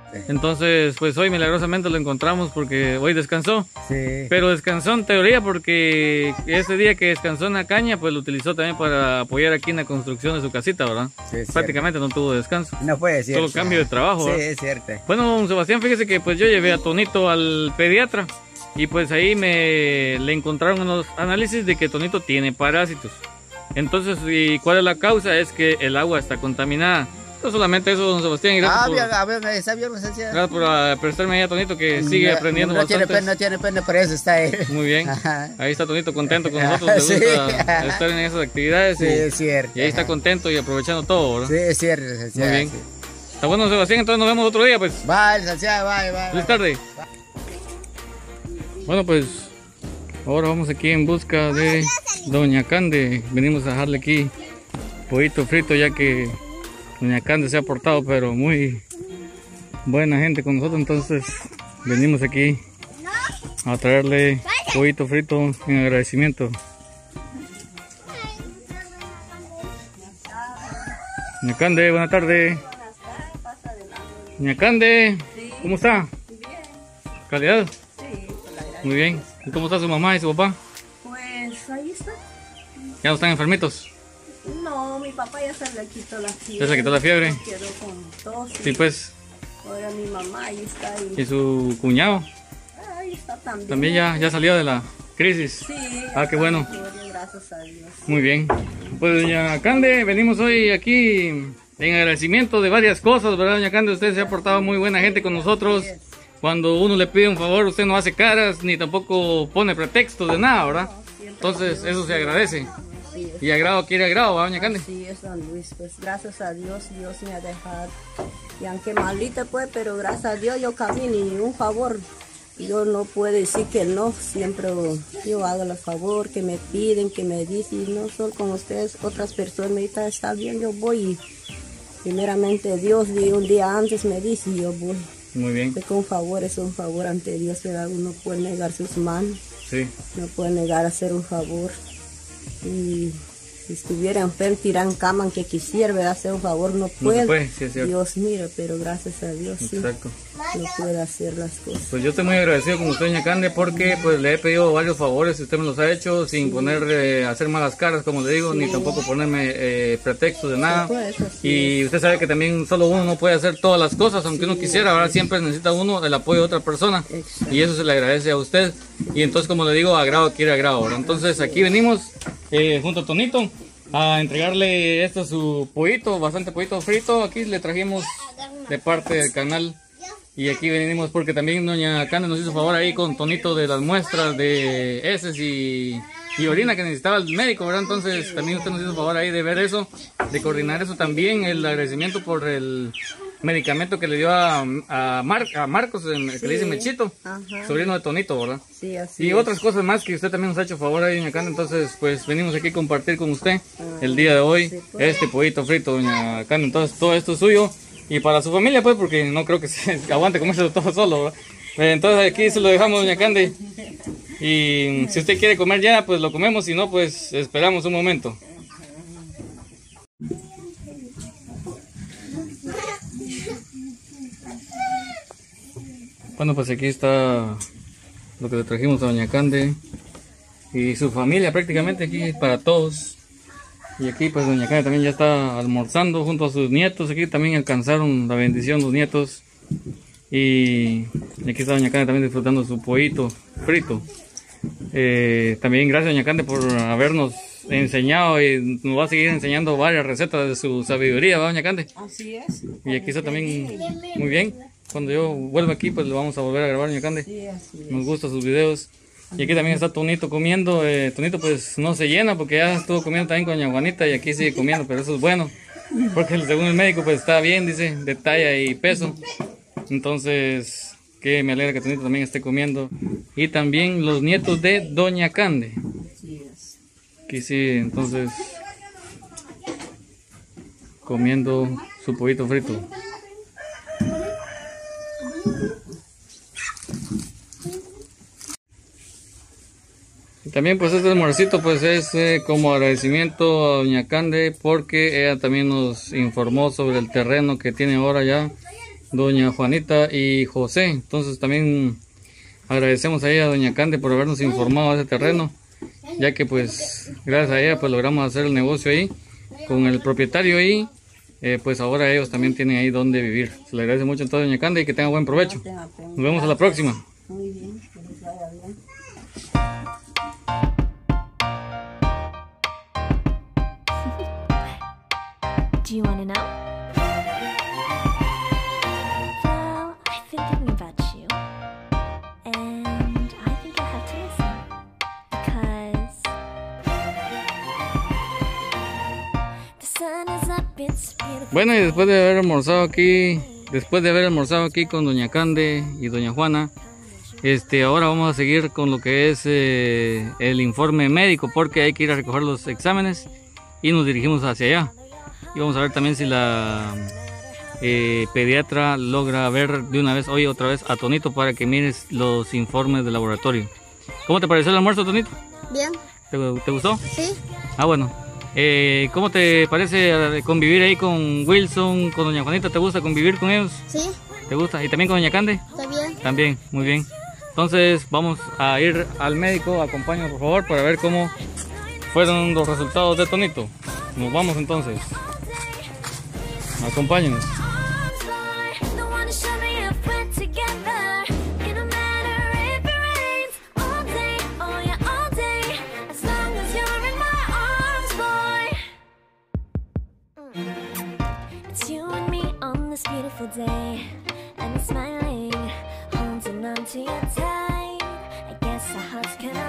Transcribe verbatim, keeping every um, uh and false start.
Entonces, pues hoy milagrosamente lo encontramos porque hoy descansó. Sí. Pero descansó en teoría porque ese día que descansó en la caña, pues lo utilizó también para apoyar aquí en la construcción de su casita, ¿verdad? Sí, es prácticamente no tuvo descanso. No puede ser. Solo cambio de trabajo, Sí, ¿verdad? es cierto. Bueno, don Sebastián, fíjese que pues yo llevé a Tonito al pediatra y pues ahí me le encontraron unos análisis de que Tonito tiene parásitos. Entonces, ¿y cuál es la causa? Es que el agua está contaminada. No solamente eso, don Sebastián. Y gracias, Ah, por, bien, a ver, está bien, licenciado. gracias por uh, prestarme ahí a Tonito, que sigue no, aprendiendo no, no tiene bastante. pena, no tiene pena, por eso está ahí. Muy bien. Ajá. Ahí está Tonito contento con nosotros. Le Sí. gusta estar en esas actividades. Sí, y, es cierto. y ahí está Ajá. contento y aprovechando todo, ¿verdad? Sí, es cierto, licenciado. Muy bien. Sí. Está bueno, Sebastián, entonces nos vemos otro día, pues. Bye, licenciado, bye, bye. Feliz tarde. Bueno, pues ahora vamos aquí en busca de Doña Cande. Venimos a dejarle aquí pollito frito, ya que Doña Cande se ha portado pero muy buena gente con nosotros. Entonces venimos aquí a traerle pollito frito en agradecimiento. Doña Cande, buenas tardes. Doña Cande, ¿cómo está? ¿Calidad? Sí, Muy bien. ¿Y cómo está su mamá y su papá? pues ahí está. ¿Ya no están enfermitos? No, mi papá ya se le quitó la fiebre. ¿Ya se quitó la fiebre? Quedó con tos. Sí, pues. Ahora mi mamá ahí está. Ahí, ¿Y su cuñado? ahí está también. También ya, ya salió de la crisis. Sí. Ah, qué bueno. Gloria, gracias a Dios. Muy bien. Pues doña Cande, venimos hoy aquí en agradecimiento de varias cosas, ¿verdad, doña Cande? Usted se ha portado muy buena gente con nosotros. Cuando uno le pide un favor, usted no hace caras ni tampoco pone pretextos de nada, ¿verdad? Entonces eso se agradece. Sí, es, Y agrado quiere agrado, ¿va, doña Cande? sí, es don Luis. Pues gracias a Dios, Dios me ha dejado. Y aunque malita pues, pero gracias a Dios yo camino y un favor. Yo no puedo decir que no, siempre yo hago el favor que me piden, que me dicen, y no solo con ustedes, otras personas me dicen, está bien, yo voy. Y primeramente Dios, y un día antes me dice, y yo voy. Muy bien. Que un favor es un favor ante Dios, ¿verdad? Uno puede negar sus manos, Sí. no puede negar hacer un favor. Y si estuviera enfermo, tiran cama, aunque quisiera, ¿verdad? Hacer un favor, no No puede. se puede, sí es cierto. Dios mira, pero gracias a Dios, sí, Exacto. no puede hacer las cosas. Pues yo estoy muy agradecido con usted, doña Cande, porque pues le he pedido varios favores y usted me los ha hecho sin poner, eh, hacer malas caras, como le digo, Sí. ni tampoco ponerme eh, pretextos de nada. Pues, así Y usted sabe que también solo uno no puede hacer todas las cosas, aunque uno quisiera, ¿verdad? Siempre necesita uno el apoyo de otra persona. Exacto. Y eso se le agradece a usted. Y entonces, como le digo, agrado quiere agrado, ¿verdad? Entonces aquí venimos eh, junto a Tonito a entregarle esto su pollito, bastante pollito frito. Aquí le trajimos de parte del canal. Y aquí venimos porque también doña Cande nos hizo favor ahí con Tonito de las muestras de heces y, y orina que necesitaba el médico, ¿verdad? Entonces también usted nos hizo favor ahí de ver eso, de coordinar eso también, el agradecimiento por el medicamento que le dio a, a, Mar, a Marcos, que le dice Mechito, Ajá. sobrino de Tonito, ¿verdad? Sí, así Y es. otras cosas más que usted también nos ha hecho favor ahí, doña Cande. Entonces, pues venimos aquí a compartir con usted el día de hoy Sí, pues. este pollito frito, doña Cande. Entonces, todo esto es suyo y para su familia, pues, porque no creo que se aguante comérselo todo solo, ¿verdad? Entonces, aquí se lo dejamos, doña Cande. Y si usted quiere comer ya, pues lo comemos. Si no, pues esperamos un momento. Bueno, pues aquí está lo que le trajimos a doña Cande y su familia, prácticamente aquí para todos. Y aquí pues doña Cande también ya está almorzando junto a sus nietos. Aquí también alcanzaron la bendición los nietos. Y aquí está doña Cande también disfrutando su pollito frito. Eh, también gracias doña Cande por habernos enseñado y nos va a seguir enseñando varias recetas de su sabiduría, ¿va, doña Cande? Así es. Y aquí está también muy bien. Cuando yo vuelva aquí pues le vamos a volver a grabar, doña Cande. Sí, así es. Nos gustan sus videos. Y aquí también está Tonito comiendo. Eh, Tonito pues no se llena porque ya estuvo comiendo también con doña Juanita y aquí sigue comiendo, pero eso es bueno. Porque según el médico pues está bien, dice, de talla y peso. Entonces, que me alegra que Tonito también esté comiendo. Y también los nietos de doña Cande. Así es. Aquí sí, entonces, comiendo su pollito frito. Y también pues este almuercito pues es eh, como agradecimiento a doña Cande porque ella también nos informó sobre el terreno que tiene ahora ya doña Juanita y José. Entonces también agradecemos a ella, doña Cande, por habernos informado de ese terreno, ya que pues gracias a ella pues logramos hacer el negocio ahí con el propietario ahí. Eh, pues ahora ellos también tienen ahí donde vivir. Se le agradece mucho entonces, doña Cande, y que tenga buen provecho. Nos vemos a la próxima. Muy bien, que les vaya bien. Do you want to know? Well, I've been thinking about you, and I think you'll have to listen, because the sun is up, it's beautiful. Bueno, y después de haber almorzado aquí, después de haber almorzado aquí con doña Cande y doña Juana, este, ahora vamos a seguir con lo que es eh, el informe médico, porque hay que ir a recoger los exámenes y nos dirigimos hacia allá. Y vamos a ver también si la eh, pediatra logra ver de una vez hoy otra vez a Tonito para que mires los informes del laboratorio. ¿Cómo te pareció el almuerzo, Tonito? Bien. ¿Te, te gustó? Sí. Ah, bueno. Eh, ¿Cómo te parece convivir ahí con Wilson, con doña Juanita? ¿Te gusta convivir con ellos? Sí. ¿Te gusta? ¿Y también con doña Cande? Está bien. También, muy bien. Entonces vamos a ir al médico. Acompáñanos por favor para ver cómo fueron los resultados de Tonito. Nos vamos entonces. Acompáñenos. It's you and me on this beautiful day, and smiling, holding on to your tight. I guess our hearts cannot